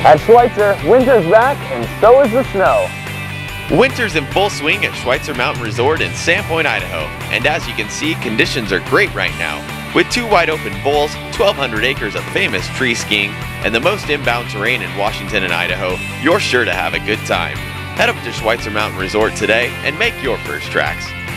At Schweitzer, winter's back and so is the snow. Winter's in full swing at Schweitzer Mountain Resort in Sandpoint, Idaho, and as you can see, conditions are great right now. With 2 wide open bowls, 1,200 acres of famous tree skiing, and the most inbound terrain in Washington and Idaho, you're sure to have a good time. Head up to Schweitzer Mountain Resort today and make your first tracks.